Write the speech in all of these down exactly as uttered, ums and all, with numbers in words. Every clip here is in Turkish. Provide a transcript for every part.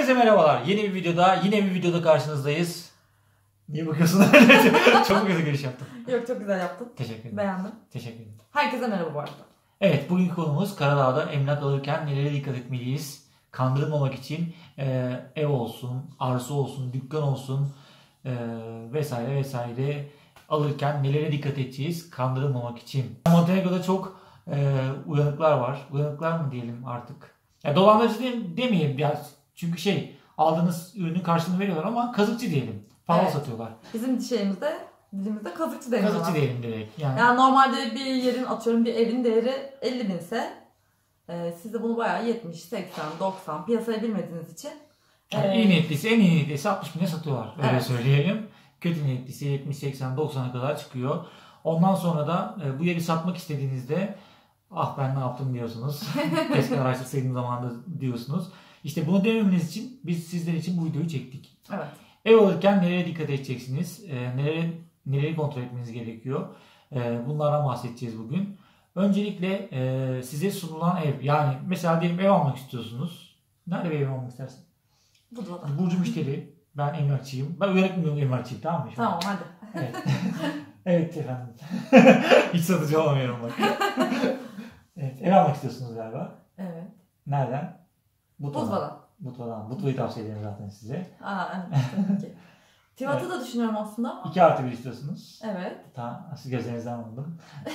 Herkese merhabalar. Yeni bir videoda, yine bir videoda karşınızdayız. Niye bakıyorsun? Çok güzel giriş yaptım. Yok, çok güzel yaptın. Teşekkür ederim. Beğendim. Teşekkür ederim. Herkese merhaba bu arada. Evet, bugünkü konumuz Karadağ'da emlak alırken nelere dikkat etmeliyiz? Kandırılmamak için e, ev olsun, arsa olsun, dükkan olsun e, vesaire vesaire alırken nelere dikkat edeceğiz? Kandırılmamak için. Montenegro'da çok e, uyanıklar var. Uyanıklar mı diyelim artık? Ya dolandırıcı de, demeyelim biraz. Çünkü şey, aldığınız ürünün karşılığını veriyorlar ama kazıkçı diyelim. Pahalı evet. satıyorlar. Bizim şeyimizde, dilimizde kazıkçı deniyorlar. Kazıkçı diyelim direkt. Yani, yani normalde bir yerin, atıyorum bir evin değeri elli binse e, siz de bunu bayağı yetmiş, seksen, doksan piyasayı bilmediğiniz için. Yani e, iyi niyetlisi, en iyi niyetlisi altmış bine satıyorlar. Öyle evet. söyleyelim. Kötü niyetlisi yetmiş, seksen, doksana kadar çıkıyor. Ondan sonra da e, bu yeri satmak istediğinizde ah ben ne yaptım diyorsunuz. Keşke araştırsaydım zamanında diyorsunuz. İşte bunu dememeniz için biz sizler için bu videoyu çektik. Evet. Ev alırken nereye dikkat edeceksiniz? E, nereye, nereyi kontrol etmeniz gerekiyor? E, bunlardan bahsedeceğiz bugün. Öncelikle e, size sunulan ev. Yani mesela diyelim ev almak istiyorsunuz. Nerede bir ev almak istersin? Budva'da. Burcu müşteri. Ben emlakçıyım. Ben öğretmiyorum emlakçıyım, tamam mı? Tamam hadi. Evet. Evet efendim. Hiç satıcı olamıyorum bak. Evet, ev almak istiyorsunuz galiba. Evet. Nereden? Budva'dan. Budva'dan. Budva'yı tavsiye ederim zaten size. Aa evet. Tabii ki. Tivat'ı evet. da düşünüyorum aslında ama. İki artı bir istiyorsunuz. Evet. Tamam. Siz gözlerinizden anladım.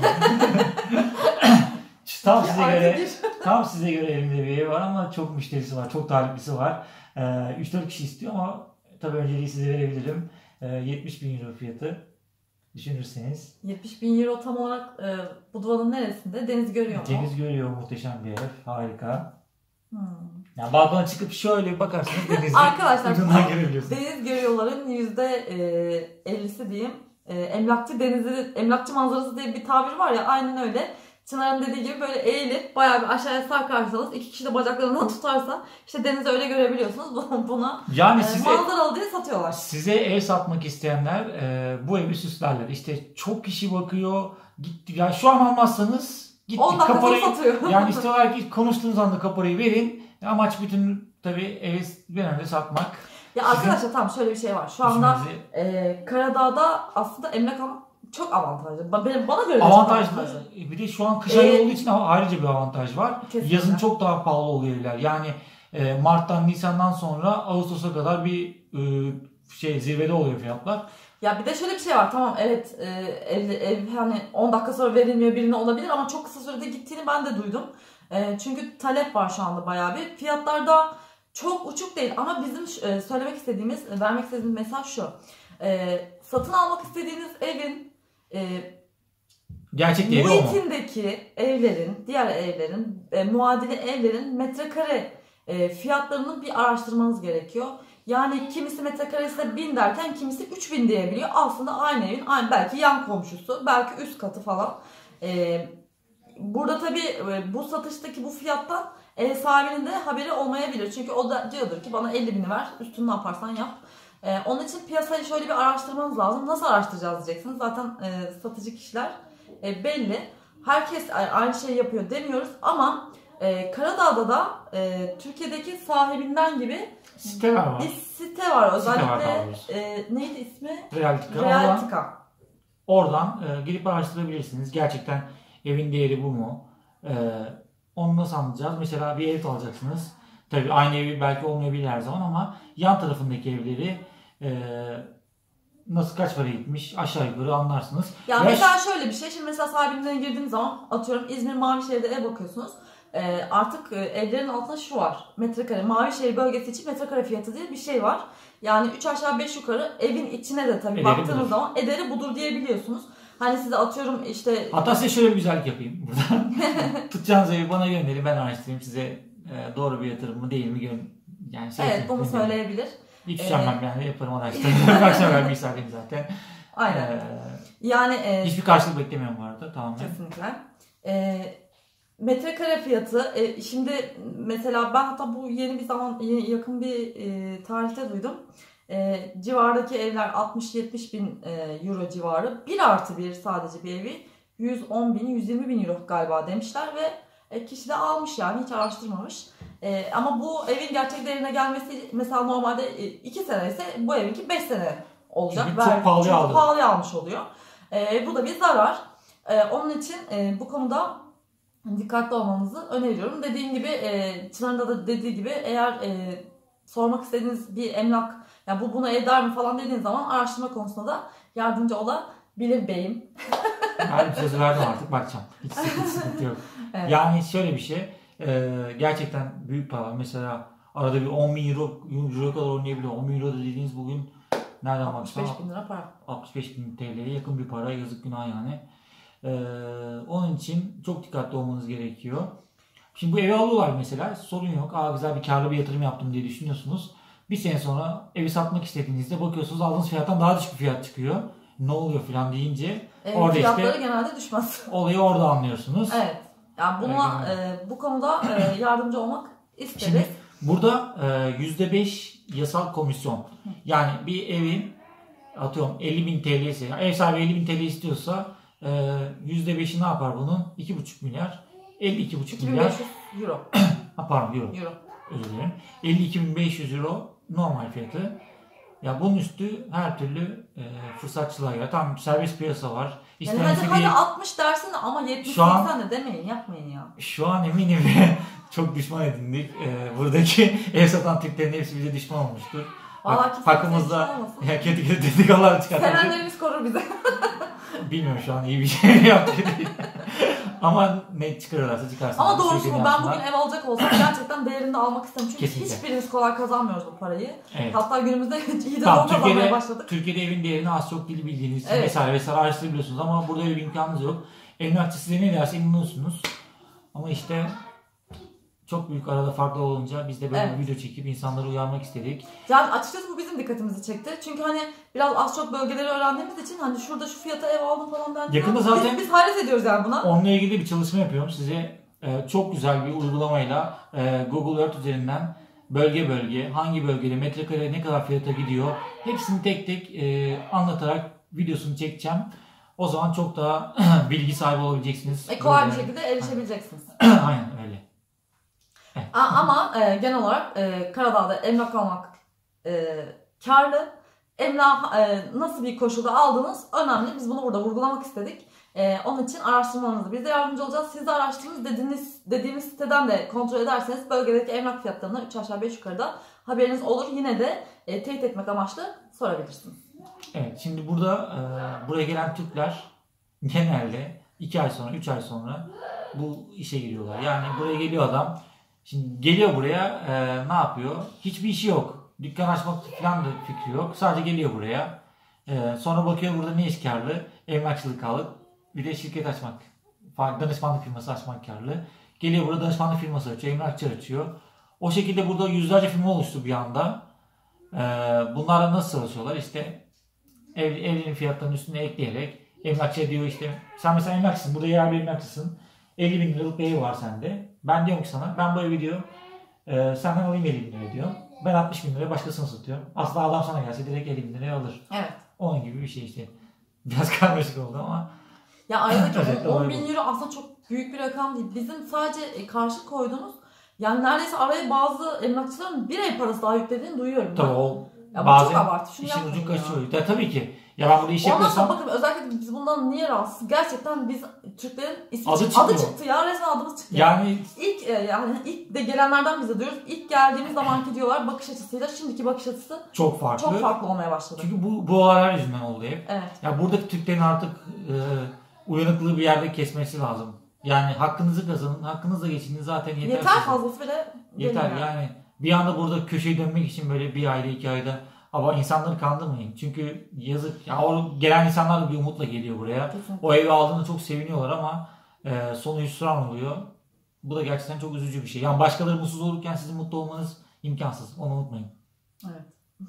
tam size göre tam size göre elimde bir ev var ama çok müşterisi var. Çok taliplisi var. Ee, üç dört kişi istiyor ama tabii önceliği size verebilirim. Ee, yetmiş bin euro fiyatı. Düşünürseniz. yetmiş bin euro tam olarak e, Budva'nın neresinde? Deniz görüyor mu? Deniz görüyor, muhteşem bir ev. Harika. Hmm. Yani balkona çıkıp şöyle bir bakarsınız denizi. Arkadaşlar görebiliyorsunuz. Deniz görüyorların yüzde ellisi diyeyim. E, emlakçı denizi, emlakçı manzarası diye bir tabir var ya, aynen öyle. Çınar'ın dediği gibi böyle eğilip bayağı bir aşağıya sarkarsanız, iki kişi de bacaklarından tutarsa işte denizi öyle görebiliyorsunuz. Buna yani e, size, manzaralı diye satıyorlar. Size ev satmak isteyenler e, bu evi süslerler. İşte çok kişi bakıyor. Gitti. Yani şu an almazsanız gitti. on dakika sonra satıyor. Yani istiyorlar ki konuştuğunuz anda kaparayı verin. Amaç bütün tabii evi bir an önce satmak. Ya sizin arkadaşlar tamam, şöyle bir şey var. Şu anda e, Karadağ'da aslında emlak almak çok avantajlı. Benim, bana göre avantajlı. avantajlı. Bir de şu an kış ayı ee, olduğu için ayrıca bir avantaj var. Kesinlikle. Yazın çok daha pahalı oluyor evler. Yani e, Mart'tan Nisan'dan sonra Ağustos'a kadar bir e, şey zirvede oluyor fiyatlar. Ya bir de şöyle bir şey var. Tamam evet e, ev, ev hani on dakika sonra verilmiyor birine olabilir ama çok kısa sürede gittiğini ben de duydum. E, çünkü talep var şu anda bayağı bir. Fiyatlar da çok uçuk değil ama bizim e, söylemek istediğimiz, vermek istediğimiz mesaj şu. E, satın almak istediğiniz evin e, gerçek değeri o mu? muhitindeki evlerin, diğer evlerin, e, muadili evlerin metrekare e, fiyatlarının bir araştırmanız gerekiyor. Yani kimisi metrekaresine bin derken kimisi üç bin diyebiliyor. Aslında aynı evin, aynı belki yan komşusu, belki üst katı falan. E, burada tabii e, bu satıştaki bu fiyattan ev sahibinin de haberi olmayabilir. Çünkü o da diyordur ki bana elli bini ver, üstünü ne yaparsan yap. Ee, onun için piyasayı şöyle bir araştırmanız lazım. Nasıl araştıracağız diyeceksiniz. Zaten e, satıcı kişiler e, belli. Herkes aynı şeyi yapıyor demiyoruz ama e, Karadağ'da da e, Türkiye'deki sahibinden gibi site var. bir site var. Özellikle site var e, neydi ismi? Realtika. Realtika. Oradan e, gidip araştırabilirsiniz. Gerçekten evin değeri bu mu? E, onu nasıl anlayacağız? Mesela bir ev alacaksınız. Tabii aynı evi belki olmayabilir her zaman ama yan tarafındaki evleri e, nasıl, kaç para gitmiş aşağı yukarı anlarsınız. Ya Yaş... mesela şöyle bir şey. Şimdi mesela sahibinden girdiğiniz zaman atıyorum İzmir Mavişehir'de ev bakıyorsunuz. E, artık e, evlerin altında şu var. Metrekare, Mavişehir bölgesi için metrekare fiyatı diye bir şey var. Yani üç aşağı beş yukarı evin içine de tabii ederi baktığınız budur. zaman ederi budur diyebiliyorsunuz. Hani size atıyorum işte... Hatta size şöyle bir güzellik yapayım burada. Tutacağınız evi bana gönderin, ben araştırayım size. Doğru bir yatırım mı değil mi? Yani şey evet, bunu söyleyebilir. Hiç üşenmem ee... yani, yaparım araştırırım. Akşam ben misalim zaten. Aynen. Ee, yani e... hiçbir karşılık beklemiyorum bu arada, tamam. Kesinlikle. E, metrekare fiyatı. E, şimdi mesela ben hatta bu yeni bir zaman, yeni, yakın bir e, tarihte duydum. E, civardaki evler altmış yetmiş bin e, euro civarı. Bir artı bir sadece bir evi yüz on bin yüz yirmi bin euro galiba demişler ve E, kişi de almış, yani hiç araştırmamış. E, ama bu evin gerçek değerine gelmesi mesela normalde iki sene ise bu evinki beş sene olacak. Çünkü çok pahalıya aldı. pahalıya almış oluyor. E, bu da bir zarar. E, onun için e, bu konuda dikkatli olmanızı öneriyorum. Dediğim gibi e, Çınar'ın da dediği gibi eğer e, sormak istediğiniz bir emlak, yani bu buna eder mi falan dediğiniz zaman araştırma konusunda da yardımcı olabilir beyim. Ben sözü verdim artık, bakacağım. Hiç sıkıntı, sıkıntı yok. Evet. Yani şöyle bir şey, e, gerçekten büyük para. Mesela arada bir on bin euro, euro kadar oynayabiliyor. on bin euro dediğiniz bugün nereden baksan altmış beş bin lira para. altmış beş bin T L'ye yakın bir para, yazık günah yani. Ee, onun için çok dikkatli olmanız gerekiyor. Şimdi bu evi alıyorlar mesela, sorun yok. Aa, güzel bir karlı bir yatırım yaptım diye düşünüyorsunuz. Bir sene sonra evi satmak istediğinizde bakıyorsunuz aldığınız fiyattan daha düşük bir fiyat çıkıyor. Ne oluyor falan deyince e, orada fiyatları işte genelde düşmez. Olayı orada anlıyorsunuz. Evet. Yani buna e, bu konuda e, yardımcı olmak isteriz. Şimdi burada e, yüzde beş yasal komisyon. Yani bir evin atıyorum elli bin T L'si, ev sahibi elli bin T L istiyorsa yüzde beşi ne yapar bunun? iki buçuk milyar. elli iki buçuk milyar. iki bin beş yüz euro. Ha, pardon, euro. Euro. Özür dilerim. elli iki bin beş yüz euro normal fiyatı. Ya bunun üstü her türlü e, fırsatçılığa göre. Tam serbest piyasa var. Yani hadi, hadi altmış dersin ama yetmiş seksen de demeyin, yapmayın ya. Şu an eminim çok düşman edindik. E, buradaki ev satan Türklerin hepsi bize düşman olmuştur. Valla hakkımızda ya kötü kötü dedikodular çıkartacak. Sevenlerimiz korur bize. Bilmiyorum şu an iyi bir şey yaptı diye. Ama ne çıkarırlarsa çıkarsın. Ama doğrusu bu. Ben bugün ev alacak olsam gerçekten değerinde almak isterim. Çünkü kesinlikle. Hiçbirimiz kolay kazanmıyoruz bu parayı. Evet. Hatta günümüzde iyi de tamam, zor kazanmaya başladık. Türkiye'de evin değerini az çok dili bildiğiniz için evet. vesaire vesaire araştırabiliyorsunuz ama burada öyle bir imkanınız yok. Emlakçı size ne derse inanıyorsunuz. Ama işte çok büyük arada farklı olunca biz de böyle evet. bir video çekip insanları uyarmak istedik. Yani açıkçası bu bizim dikkatimizi çekti. Çünkü hani biraz az çok bölgeleri öğrendiğimiz için hani şurada şu fiyata ev aldım falan ben. Yakında zaten biz, biz hayret ediyoruz yani buna. Onunla ilgili bir çalışma yapıyorum. Size e, çok güzel bir uygulamayla e, Google Earth üzerinden bölge bölge hangi bölgede metrekare ne kadar fiyata gidiyor hepsini tek tek e, anlatarak videosunu çekeceğim. O zaman çok daha bilgi sahibi olabileceksiniz. E, kolay bir şekilde erişebileceksiniz. Aynen öyle. Evet. Ama e, genel olarak e, Karadağ'da emlak almak e, karlı. Emlak e, nasıl bir koşulda aldığınız önemli. Biz bunu burada vurgulamak istedik. E, onun için araştırmanızı biz de yardımcı olacağız. Siz de araştırınız dediğiniz, dediğimiz siteden de kontrol ederseniz bölgedeki emlak fiyatlarına üç aşağı beş yukarıda haberiniz olur. Yine de e, teyit etmek amaçlı sorabilirsiniz. Evet, şimdi burada e, buraya gelen Türkler genelde iki ay sonra üç ay sonra bu işe giriyorlar. Yani buraya geliyor adam. Şimdi geliyor buraya e, ne yapıyor? Hiçbir işi yok. Dükkan açmak falan da fikri yok. Sadece geliyor buraya. E, sonra bakıyor burada ne iş karlı? Emlakçılık alıp bir de şirket açmak. Danışmanlık firması açmak karlı. Geliyor burada danışmanlık firması açıyor. Emlakçı açıyor. O şekilde burada yüzlerce firma oluştu bir anda. E, bunlarla nasıl çalışıyorlar? İşte ev, evlerin fiyatlarının üstüne ekleyerek emlakçıya diyor işte sen mesela emlakçısın. Burada yerli emlakçısın. elli bin liralık bir ev var sende. Ben diyorum ki sana ben bu evi diyor e, senden alayım elli bin liraya diyor. Ben altmış bin liraya başkasına satıyorum. Aslında adam sana gelse direkt elli bin liraya alır. Evet. Onun gibi bir şey işte. Biraz karmaşık oldu ama. Ya aradaki on bin euro aslında çok büyük bir rakam değil. Bizim sadece karşı koyduğumuz yani neredeyse araya bazı emlakçıların bir ev parası daha yüklediğini duyuyorum. Tabii o ya bazen çok abartı. Şunu işin ucu ya. kaçıyor. Ya tabii ki. Ya ben burada iş Ondan yapıyorsam... sonra bakın özellikle biz bundan niye rahatsız? Gerçekten biz Türklerin ismi adı, çıktı. adı çıktı ya. Resmen adımız çıktı. Yani ilk yani ilk de gelenlerden biz de diyoruz. İlk geldiğimiz zamanki diyorlar bakış açısıyla şimdiki bakış açısı çok farklı. Çok farklı olmaya başladı. Çünkü bu bu olaylar yüzünden oldu hep. Evet. Ya buradaki Türklerin artık e, uyanıklığı bir yerde kesmesi lazım. Yani hakkınızı kazanın, hakkınızla geçinin zaten yeter. Yeter size. Fazlası bile yeter yani. yani. Bir anda burada köşeyi dönmek için böyle bir ayda iki ayda ama insanları kandırmayın. Çünkü yazık. Ya o gelen insanlar da bir umutla geliyor buraya. Kesinlikle. O evi aldığında çok seviniyorlar ama e, sonu hüsran oluyor. Bu da gerçekten çok üzücü bir şey. Yani başkaları mutsuz olurken sizin mutlu olmanız imkansız. Onu unutmayın. Evet.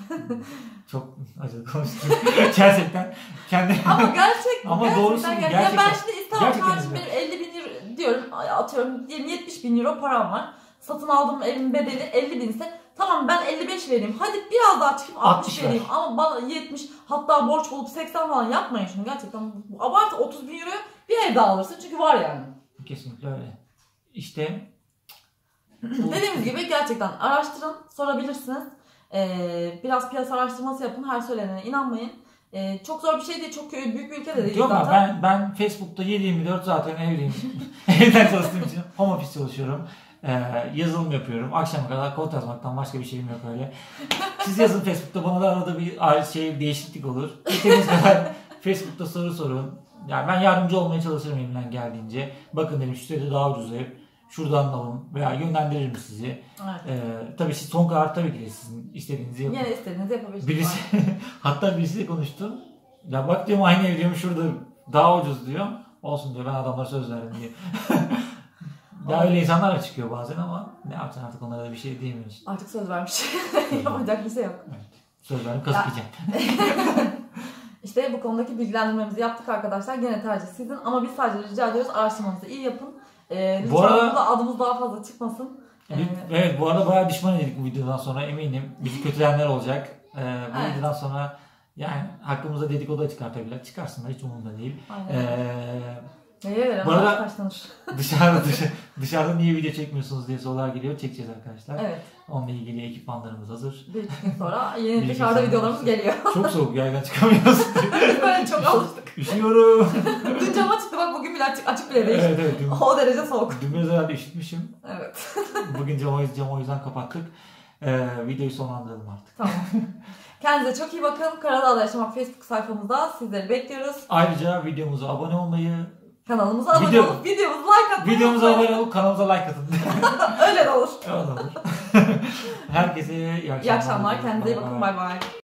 Çok acı konuştum. Gerçekten kendi. Ama gerçekten. Ama gerçekten, doğrusu gerçekten. gerçekten. Ya ben şimdi İstanbul karşım benim elli bin euro diyorum atıyorum yetmiş bin euro param var. Satın aldığım evin bedeli elli bin ise tamam ben elli beş vereyim. Hadi biraz daha çıkıp altmış vereyim. Ver. Ama bana yetmiş hatta borç bulup seksen falan yapmayın şunu gerçekten. Abartı otuz bin euroya bir ev daha alırsın çünkü var yani. Kesinlikle öyle. İşte Dediğimiz gibi gerçekten araştırın, sorabilirsiniz. Ee, biraz piyasa araştırması yapın, her söylenene inanmayın. Ee, çok zor bir şey değil, çok büyük bir ülke de değil Yok zaten. ben, ben Facebook'ta yedi yirmi dört zaten evliyim. Evden çalıştığım için home office çalışıyorum. Ee, yazılım yapıyorum. Akşama kadar kod yazmaktan başka bir şeyim yok öyle. Siz yazın Facebook'ta, bana da arada bir şey değişiklik olur. İstediğiniz kadar Facebook'ta soru sorun. Yani ben yardımcı olmaya çalışırım elimden geldiğince. Bakın dedim, şu sitede daha ucuz ev. Şuradan alın veya yönlendiririm sizi. Evet. Ee, tabii siz son karar tabii ki de sizin istediğinizi yapın. Yine istediğinizi yapabilirsiniz. Birisi, hatta birisiyle konuştum. Ya bak diyorum, aynı ev diyorum, şurada daha ucuz diyor. Olsun diyor, ben adamlara söz verdim diye. Ya öyle insanlar da çıkıyor bazen ama ne yapacaksın artık, onlara da bir şey diyemiyorsun. Artık söz vermiş. Yapacak bir şey yok. Evet. Söz verdim, kazık yiyeceğim. İşte bu konudaki bilgilendirmemizi yaptık arkadaşlar. Gene tercih sizin ama biz sadece rica ediyoruz, araştırmanızı iyi yapın. Ee, Bu arada- lütfen burada adımız daha fazla çıkmasın. Ee, Evet, bu arada bayağı düşman edildik bu videodan sonra, eminim. Bizi kötüleyenler olacak. Ee, bu Evet. videodan sonra yani hakkımızda dedikodu da çıkartabilirler. Çıkarsınlar, hiç umurumda değil. Aynen. Ee, Neye veren bu arada- taşlanır. dışarıda dışarı, dışarıda niye video çekmiyorsunuz diye sorular geliyor. Çekeceğiz arkadaşlar. Evet. Onunla ilgili ekipmanlarımız hazır. Bir iki gün sonra Bir yeni iki dışarıda gün sonra. videolarımız geliyor. Çok soğuk, yerden çıkamıyoruz. Böyle çok alıştık. Üşüyorum. Dün cama çıktı, bak bugün bile açık, açık bile değil. Evet evet. Dün, O derece soğuk. dün biraz herhalde üşütmüşüm. Evet. Bugün camı, camı o yüzden kapattık. Ee, videoyu sonlandıralım artık. Tamam. Kendinize çok iyi bakın. Karadağ'da Yaşamak Facebook sayfamızda sizleri bekliyoruz. Ayrıca videomuza abone olmayı, Kanalımıza abone Video- olup videomuza like atmayı videomuza unutmayın. abone olup kanalımıza like atın. Öyle de olur. Öyle olur. Herkese iyi akşamlar. İyi akşamlar. Kendinize iyi Bay bakın. bay. Bay bay.